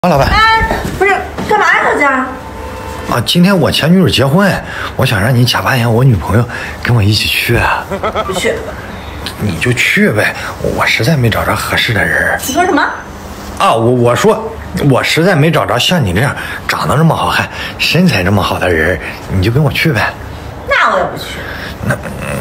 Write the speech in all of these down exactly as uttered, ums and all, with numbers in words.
啊，老板。 哎，不是，干嘛呀，小江？ 啊，今天我前女友结婚，我想让你假扮演我女朋友，跟我一起去啊。 不去。 你就去呗，我实在没找着合适的人。 你说什么？ 啊，我我说我实在没找着像你这样长得这么好看、身材这么好的人，你就跟我去呗。 那我也不去。 那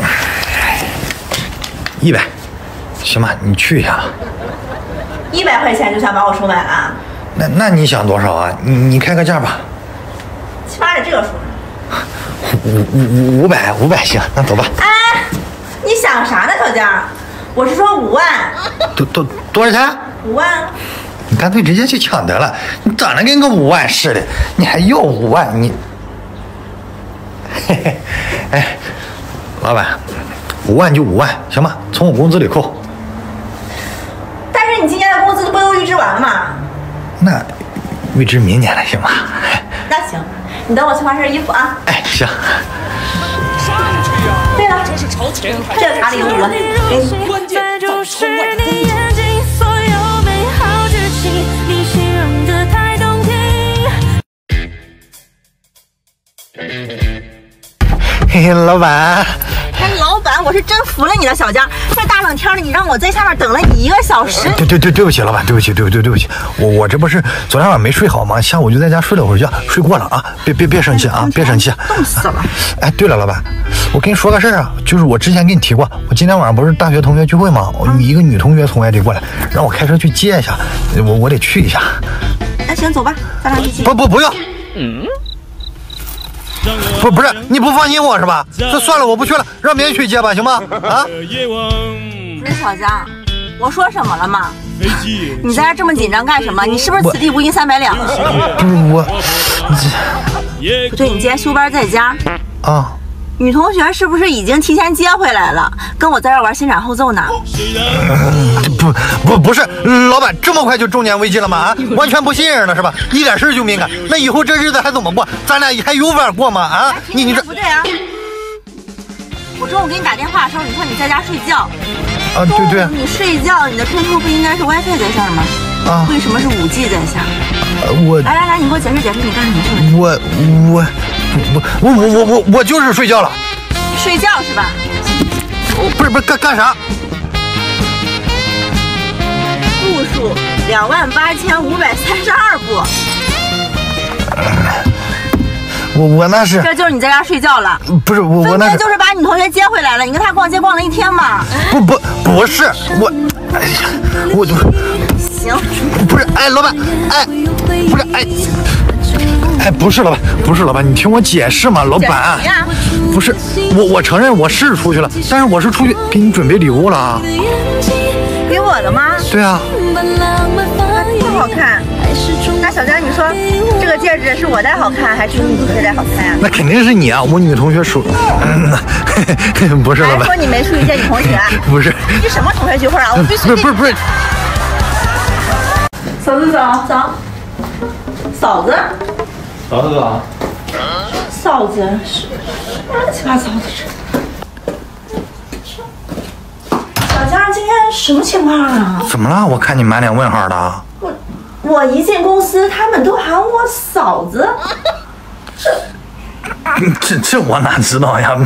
一百，行吧，你去一下吧。 一百块钱就想把我收买了？ 那那你想多少啊？你你开个价吧。 起码得这个数。 五五五百五百行，那走吧。 哎，你想啥呢，小江？我是说五万。 多多多少钱？ 五万。 你干脆直接去抢得了，你长得跟个五万似的，你还要五万？你，嘿嘿，哎，老板，五万就五万，行吧？从我工资里扣。 但是你今年的工资不都预支完了吗？ 那预支明年了，行吗？ 那行，你等我去换身衣服啊。 哎，行。 对了，这个卡里有五万，给你。 关键在窗外的风景。你形容的太动听。 嘿嘿，老板。 哎，老板，我是真服了你了，小江。这大冷天的，你让我在下面等了你一个小时。 对对对，对不起，老板，对不起，对不对，对不起，我我这不是昨天晚上没睡好吗？下午就在家睡了会儿觉，睡过了啊，别别别生气啊，别生气。 冻死了。 哎，对了，老板，我跟你说个事儿啊，就是我之前跟你提过，我今天晚上不是大学同学聚会吗？我一个女同学从外地过来，让我开车去接一下，我我得去一下。 那行，走吧，咱俩一起。 不不不用。嗯。不不是，你不放心我是吧？这算了，我不去了，让别人去接吧，行吗？啊？ 不是小江，我说什么了吗？你在这这么紧张干什么？你是不是此地无银三百两？ 不是我， 不对，你今天休班在家啊？ 女同学是不是已经提前接回来了？跟我在这玩先斩后奏呢？ 不不不是，老板这么快就中年危机了吗？啊，完全不信任了是吧？一点事就敏感，那以后这日子还怎么过？咱俩还有法过吗？啊，你你这不对啊！我中午给你打电话的时候，你说你在家睡觉。 啊，对对。 你睡觉，你的片头不应该是 WiFi 在线吗？啊，为什么是 五 G 在线？ 呃，我来来来，你给我解释解释，你干什么去了？ 我我我我我我我我就是睡觉了。 睡觉是吧？ 不是不是干干啥？ 步数两万八千五百三十二步。 我我那是， 这就是你在家睡觉了。 不是我我那是就是把你同学接回来了。你跟他逛街逛了一天嘛？ 不不不是我，哎呀，我行， 不是哎，老板哎，不是哎。哎，不是老板，不是老板，你听我解释嘛，老板，不是我，我承认我是出去了，但是我是出去给你准备礼物了。 给我的吗？ 对啊。 这么好看，那小江，你说这个戒指是我戴好看，还是你女同学戴好看呀？ 那肯定是你啊，我女同学属，嗯，不是老板。 还说你没出去见女同学？ 不是。 你什么同学聚会啊？我必须。 不是不是不是。 嫂子早早。嫂子。 嫂子早。 嫂子是乱七八糟的这。小江，今天什么情况啊？ 怎么了？我看你满脸问号的。 我我一进公司，他们都喊我嫂子。 这这我哪知道呀？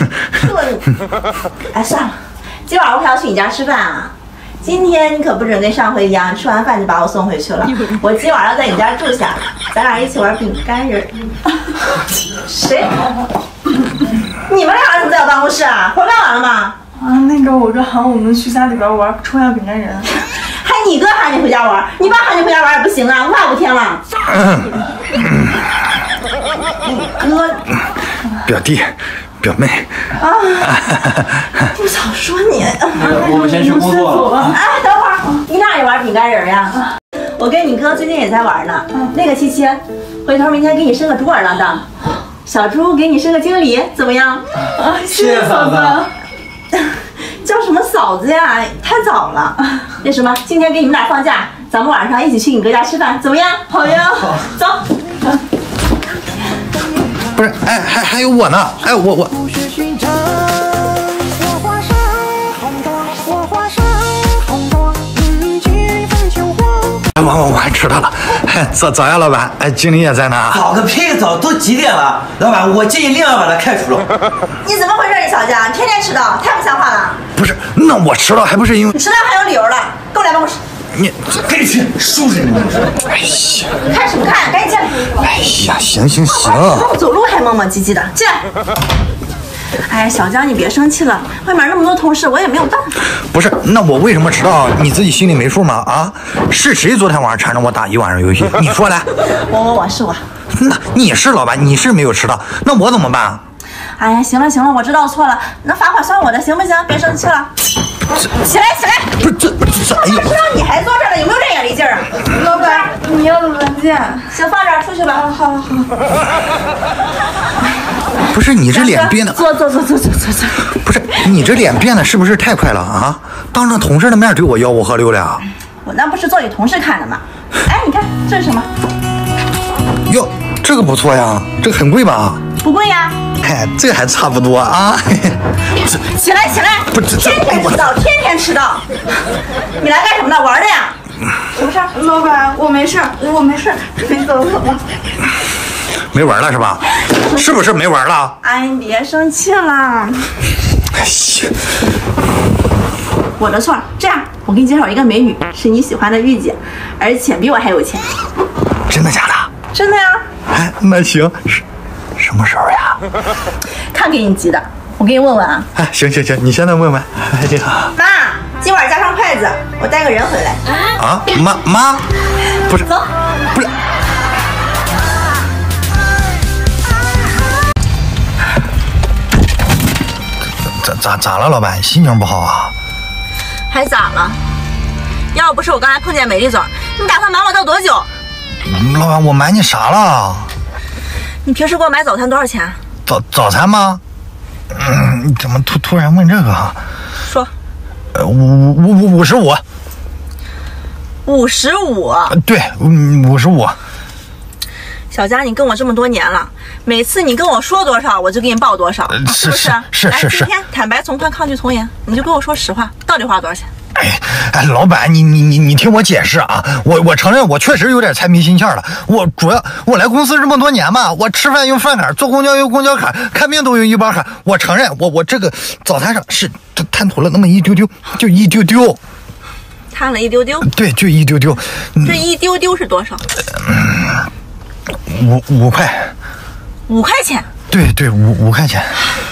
哎，算了，今晚我可要去你家吃饭啊。今天你可不准跟上回一样，吃完饭就把我送回去了。我今晚要在你家住下，咱俩一起玩饼干人。谁？你们俩怎么在我办公室啊？活干完了吗？ 啊，那个我哥喊我们去家里边玩抽象饼干人。 还你哥喊你回家玩，你爸喊你回家玩也不行啊，无法无天了。你哥， 表弟。表妹啊，不早说你。 我们先去工作了。 哎，等会儿，你俩也玩饼干人呀？我跟你哥最近也在玩呢。那个七七，回头明天给你升个主管当当，小猪给你升个经理，怎么样？ 啊，谢谢嫂子。 叫什么嫂子呀？太早了。那什么，今天给你们俩放假，咱们晚上一起去你哥家吃饭，怎么样？ 好呀， 走。 不是，哎，还还有我呢，哎，我我。我我我还迟到了， 早早呀，老板，哎，经理也在呢。 早个屁早，都几点了？老板，我建议另外把他开除了。 你怎么回事，李小江？天天迟到，太不像话了。 不是，那我迟到还不是因为你迟到还有理由了，跟我来办公室。 你赶紧去收拾你们！ 哎呀， 看什么看？赶紧进来！ 哎呀，行行行， 走路还磨磨唧唧的，进来。哎呀，小江，你别生气了，外面那么多同事，我也没有办法。 不是，那我为什么迟到？你自己心里没数吗？啊，是谁昨天晚上缠着我打一晚上游戏？你说来。 我我我是我。 那你是老板，你是没有迟到，那我怎么办？ 哎呀，行了行了，我知道错了，那罚款算我的，行不行？别生气了。起来起来！ 不是这这哎呀！ 知道你还坐这儿呢，有没有点眼力劲儿啊？ 老板，你要的文件。 行，放这儿，出去吧。 好好。 不是你这脸变的， 坐坐坐坐坐坐坐。 不是你这脸变得是不是太快了啊？当着同事的面对我吆五喝六的啊！ 我那不是做给同事看的吗？哎，你看这是什么？ 哟，这个不错呀，这个很贵吧？ 不贵呀。 哎，这个还差不多啊。 起来起来！ 不是天天迟到，天天迟到。你来干什么的？玩的呀？什么事儿？ 老板，我没事，我没事，没走走了。 没玩了是吧？是不是没玩了？ 哎，你别生气了。 哎呀， 我的错。这样，我给你介绍一个美女，是你喜欢的御姐，而且比我还有钱。 真的假的？ 真的呀。 哎，那行，是什么时候呀？ 看给你急的，我给你问问啊。 哎，行行行，你现在问问。哎，这个妈，今晚加上筷子，我带个人回来。 啊，妈妈，不是， 走， 不是。咋咋咋了，老板？心情不好啊？ 还咋了？要不是我刚才碰见美丽总，你打算瞒我到多久？ 老板，我瞒你啥了？ 你平时给我买早餐多少钱？ 早早餐吗？嗯，你怎么突突然问这个啊？ 说。 呃，五五五五十五。 五十五。 对，嗯，五十五。 小佳，你跟我这么多年了，每次你跟我说多少，我就给你报多少， 呃、 是不是？ 是是是。 今天坦白从宽，抗拒从严，你就跟我说实话，到底花了多少钱？ 哎哎，老板，你你你你听我解释啊！我我承认我确实有点财迷心窍了。我主要我来公司这么多年嘛，我吃饭用饭卡，坐公交用公交卡，看病都用医保卡。我承认，我我这个早餐上是贪图了那么一丢丢，就一丢丢。 贪了一丢丢？ 对，就一丢丢。 这一丢丢是多少？ 嗯五五块， 五块钱。 对对，五五块钱。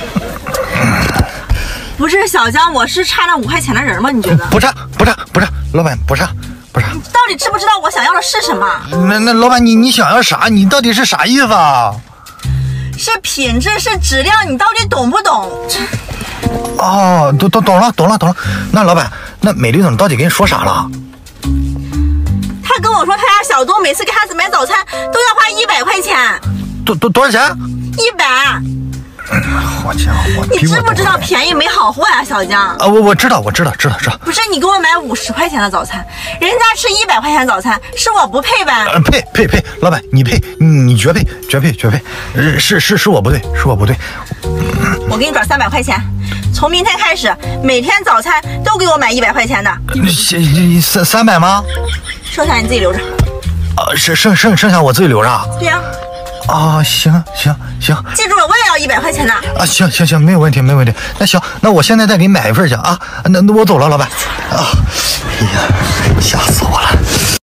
不是小江，我是差那五块钱的人吗？你觉得？ 不差，不差，不差，老板不差，不差。 你到底知不知道我想要的是什么？ 那那老板，你你想要啥？你到底是啥意思啊？ 是品质，是质量，你到底懂不懂？ 哦，懂懂懂了，懂了，懂了。那老板，那美丽总到底跟你说啥了？ 他跟我说，他家小东每次给孩子买早餐都要花一百块钱。 多多多少钱？ 一百。 好家伙！ 你知不知道便宜没好货呀，小江？ 啊，我我知道，我知道，知道，知道。 不是你给我买五十块钱的早餐，人家吃一百块钱早餐，是我不配呗？ 呃，配配配，老板你配，你你绝配，绝配，绝配。呃，是是是我不对，是我不对。 我给你转三百块钱，从明天开始，每天早餐都给我买一百块钱的。 三三百吗？ 剩下你自己留着。 啊，剩剩剩剩下我自己留着。 对呀。 啊，行行行， 记住了，我也要一百块钱的。 啊，行行行，没有问题，没有问题。那行，那我现在再给你买一份去啊。那那我走了，老板。啊，哎呀，吓死我了。